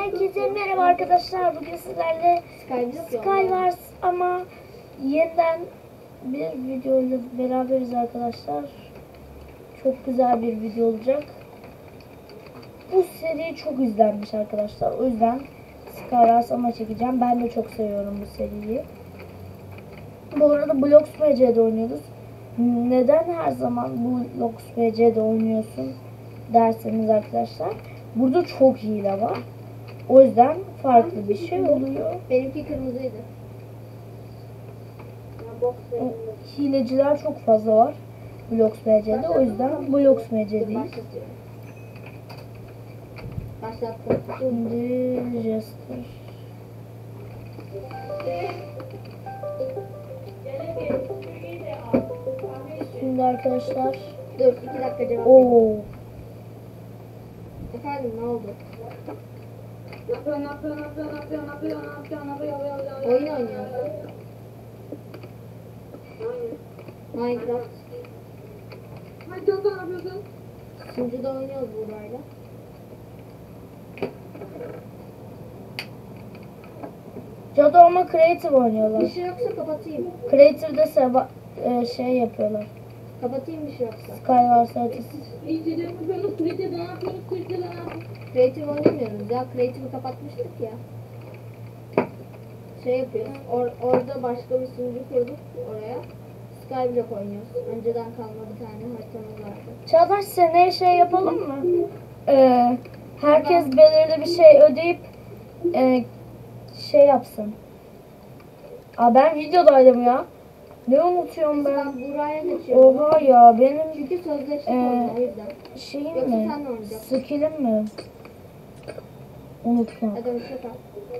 Herkese merhaba arkadaşlar. Bugün sizlerle Skywars ama yeniden bir video ile beraberiz arkadaşlar. Çok güzel bir video olacak. Bu seri çok izlenmiş arkadaşlar. O yüzden Skywars ama çekeceğim. Ben de çok seviyorum bu seriyi. Bu arada Blox PC'de oynuyoruz. Neden her zaman bu Blox PC'de oynuyorsun derseniz arkadaşlar, burada çok hile var. O yüzden farklı bir şey oluyor. Benimki kırmızıydı. Hileciler çok fazla var Blox PC'de. O yüzden Blox PC'deyiz. Başlattım. Şimdi Jester. Şimdi arkadaşlar. Dur 2 dakika cevap. Oo. Efendim ne oldu? Oyun oynuyorsun. Minecraft. Sunucuda oynuyoruz burayla. Cadı ama Creative oynuyorlar. Bir şey yoksa kapatayım. Creative'de şey yapıyorlar. Kapatayım bir şey yoksa. Skywars haritası. Creative oynamıyoruz ya. Creative'i kapatmıştık ya. Şey yapıyoruz. Orada başka bir sunucu kurduk oraya. Skyblock oynuyoruz. Önceden kalma bir tane haritamız vardı. Çağdaş, seneye şey yapalım mı? Herkes belirli bir şey ödeyip şey yapsın. Ben videodaydım ya. Ne unutuyorum ben? Ben buraya geçiyorum. Oha ya, benim Çünkü sözleştik onunla o yüzden. şeyim Yoksa mi? sen ne oynayacaksın? Skill'im mi? Unutma. Hadi hoşça kal.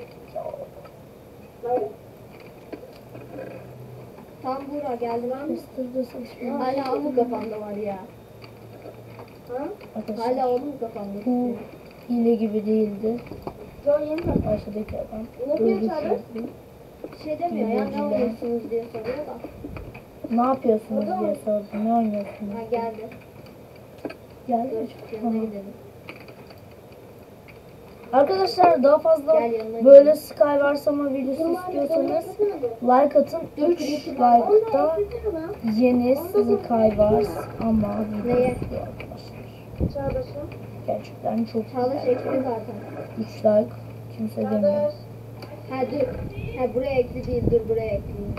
Tam Buğra geldi ben. Kıstırdı saçma. Hala o mu kafanda var ya? Ha? Arkadaşlar, Hala o mu kafanda? bu hile gibi değildi. Yo yeni kafanda. Baştaki adam. Ne yapıyor Öldü Çağdaş? sürekli. Bir şey demiyor ya ne oynuyorsunuz diye soruyor da. Ne yapıyorsunuz diye sordum. Ne oynuyorsunuz? Ha geldi. Geldi mi? Dur yanına Tamam. gidelim. Arkadaşlar, daha fazla Gel yanına böyle Skywars ama videosu istiyorsanız like atın. 3 like'da yeni Skywars ama videosu Neye? istiyor arkadaşlar. Çağdaş'ım. Gerçekten çok Çağdaş güzel. ekli zaten. 3 like kimse demiyor. Ha dur. Ha buraya ekli değil dur buraya ekleyeyim.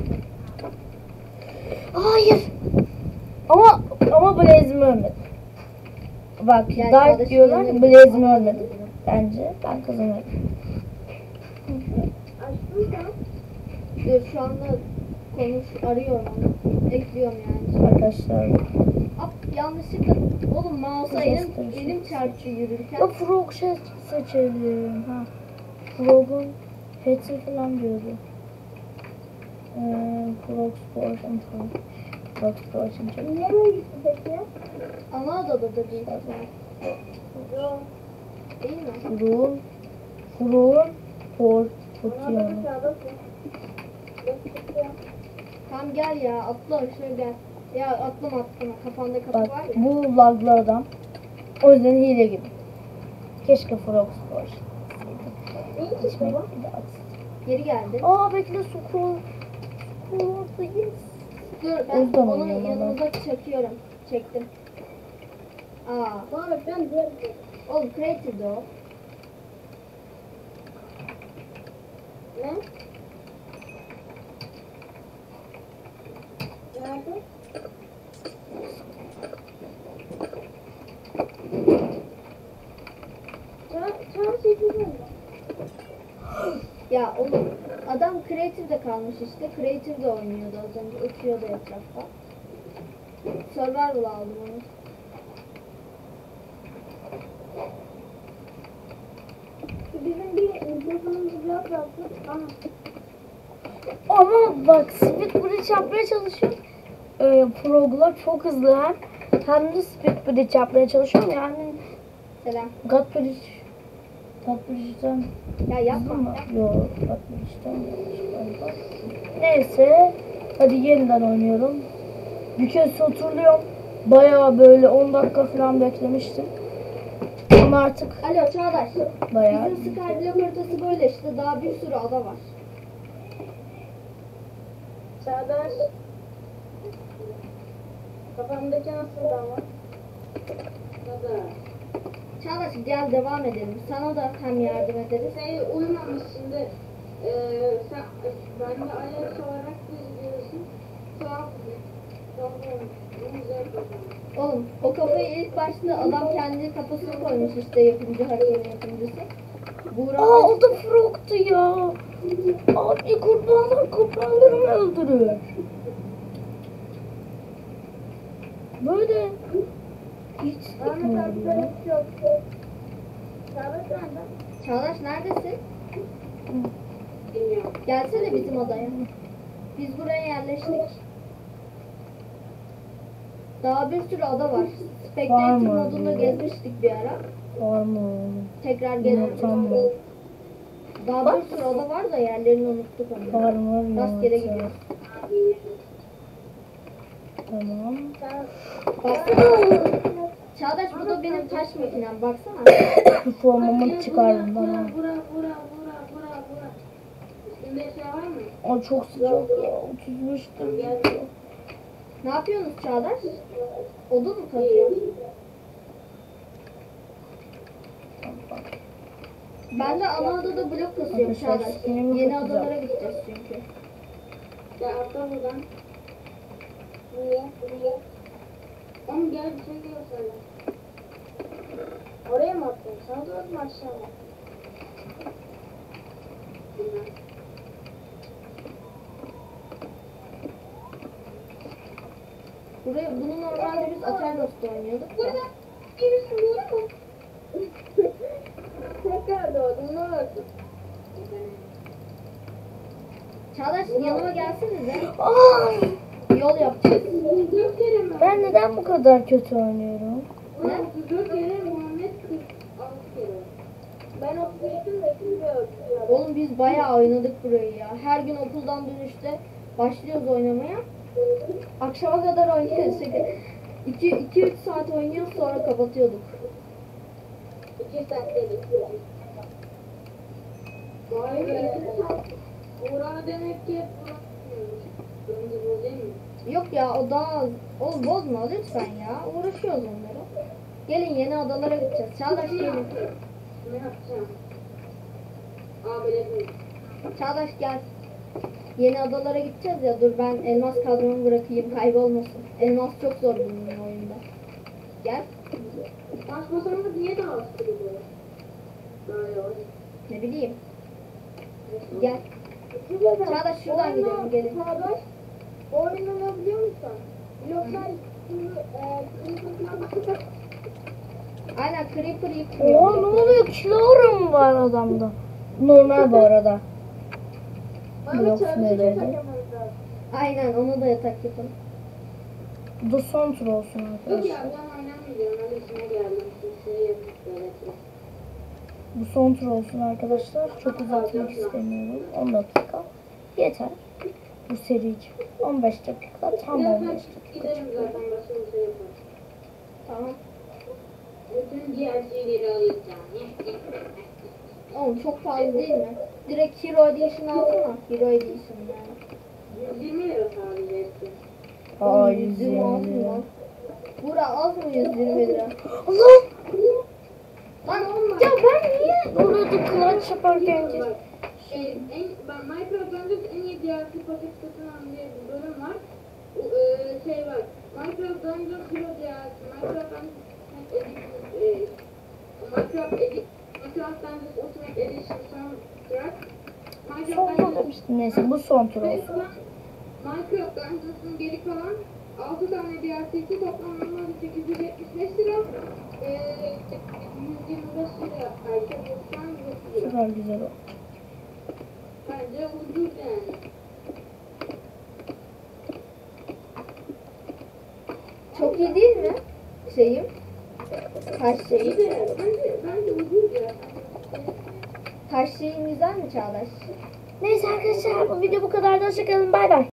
Hayır. Ama Blaze'imi ölmedi. Bak, Gel Dark kardeşim, diyorlar, yanına Blaze'imi gidelim. ölmedi. Bence ben kazanırım. Dur şu anda arıyorum onu. Ekliyorum yani. Arkadaşlar. Hop yanlışlıkla. Oğlum mouse'a elim Gösterişim. çarpıyor yürürken. Ya Frog şey seçelim. Ha. Frog'un peti falan diyordu. Frog Sportion falan. Frog Sportion çok. Nereye gitti peki? Ana adada da değil. Yok. Değil mi? Frog Portion. Tamam gel ya atla şöyle gel. Ya atlama. Kafanda kapı Bak, var ya. bu laglı adam. O yüzden hile gibi. Keşke Frog Sportion. İçmek bir daha. Geri geldi. Bekle, Scroll'dayız. Dur O ben yüzden onu oynuyorum yanımıza çekiyorum. Çektim. Oğlum creative'de o. Ne? Nerede? Ya oğlum adam Creative'de kalmış işte. Creative'de oynuyordu az önce. Uçuyordu etrafta. Survival aldım onu. Bizim bir mikrofonumuz biraz yaptık Ama bak, Speed Bridge yapmaya çalışıyor. Frog'lar çok hızlı hem de Speed Bridge yapmaya çalışıyor. Yani Selam. God Bridge'den Ya yapma. mı? Yok, God Bridge'den galiba. Neyse, hadi yeniden oynuyorum. Bir kez hatırlıyorum. Bayağı böyle 10 dakika falan beklemiştim. Ama Ama artık Alo Çağdaş. bayağı Bizim Skyblock haritası böyle işte. Daha bir sürü ada var. Çağdaş. Kafamdaki nasıl ama? Çağdaş gel devam edelim. Sana da hem yardım ederiz. Uyumamış şimdi. Sen ben de ayak olarak gözüküyorsun. Tamam. Oğlum o kafayı ilk başta adam kendi kafasına koymuş işte yapımcı, haritanın yapımcısı. Buğra o da frog'tu ya. Abi kurbağalarımı öldürür. Böyle hiç sıkmıyorum ya. Çağdaş nerede? Çağdaş neredesin? Bilmiyorum. Gelsene bizim odaya. Biz buraya yerleştik. Daha bir sürü ada var. Var Spectator mı? modunda gezmiştik bir ara. Var mı oğlum? Tekrar gelelim. Tamam. Daha bir sürü ada var da yerlerini unuttuk onu. Var mı? Rastgele gidiyoruz. Tamam. Baksana. Çağdaş bu da benim taş makinem. Baksana. Şu formamı çıkardım bana. Bura. Üstünde şey var mı? O çok sıcak ya. 35'tir. Ne yapıyorsunuz Çağdaş? Odun mu kazıyorsun? Ben de ana adada blok kasıyorum Arkadaşlar, Çağdaş. sinirimi Yeni çok adalara güzel. gideceğiz çünkü. Ya atla buradan. Niye? Oğlum gel bir şey diyor sana. Oraya mı attın? Sana doğru mu aşağı mı? Bilmem. Bunu normalde biz Aternus'ta oynuyorduk da. Birisi doğru mu? Tekrar doğdum. Ne oldu? Çağdaş yanıma gelsenize. Aa, Yol yapacağız. 4 kere mi? ben neden bu kadar kötü oynuyorum? Ne? 4 kere Muhammed 46 kere. Ben 35'tim de şimdi öldüm. Oğlum biz bayağı oynadık burayı ya. Her gün okuldan dönüşte başlıyoruz oynamaya. Akşama kadar oynuyoruz. 2-3 saat oynuyoruz sonra kapatıyorduk. 2 saat dedik. Vay be. Uğrağı demek ki hep bırakmıyormuş. Önce bu değil mi? Yok ya o daha az. Oğlum bozma lütfen ya. Uğraşıyoruz onlara. Gelin yeni adalara gideceğiz. Çağdaş gelin. Ne yapacağım? Aa böyle mi? Çağdaş gel. Yeni adalara gideceğiz ya. Dur ben elmas kadromu bırakayım kaybolmasın. Elmas çok zor bunun oyunda. Gel. Taş masamız niye daha az kırılıyor? Böyle oldu. Ne bileyim. Gel. Çağdaş şuradan gidelim gelin. Çağdaş, oyunu biliyor musun? Yoksa Aynen creeper Oha, yıkmıyor. ne oluyor? Kilo mu var adamda? Normal bu arada. Blok sinirleri. Aynen onu da yatak yapalım. Bu da son tur olsun Yok arkadaşlar. ya ben oynamayacağım. Öylesine geldim. Şey yapıp öğretmek. Bu son tur olsun arkadaşlar. Çok uzatmak istemiyorum. 10 dakika. Yeter. Bu seri için. 15 dakika. Tam 15 dakika. Giderim zaten başka bir şey yaparım. Tamam. Bütün diğer şeyleri alacağım. Oğlum çok pahalı değil mi? Direkt Hero Edition alsana. Hero Edition yani. 120 lira sadece hepsi. Aa, Oğlum, 120 az mı lira. lan? Bura az mı 120 lira? Allah! Lan Ya ben niye orada clutch yaparken ki? Bak, ben Minecraft Dungeons en iyi DLC paket satın alan diye bir bölüm var. Şey var. Minecraft Dungeons Hero DLC, Minecraft Dungeons Ultimate Edition Soundtrack. Son demiştim. Neyse bu son tur olsun. Minecraft Dungeons'ın geri kalan 6 tane DLC'si toplam normalde 875 lira. 125 lira erken yoksan 130 lira. Süper güzel oldu. Bence ucuz yani. çok iyi değil mi? Şeyim. Taş şeyi. Bence ucuz ya. Taş şeyin güzel mi Çağdaş? Neyse arkadaşlar bu video bu kadar. Hoşçakalın. Bay bay.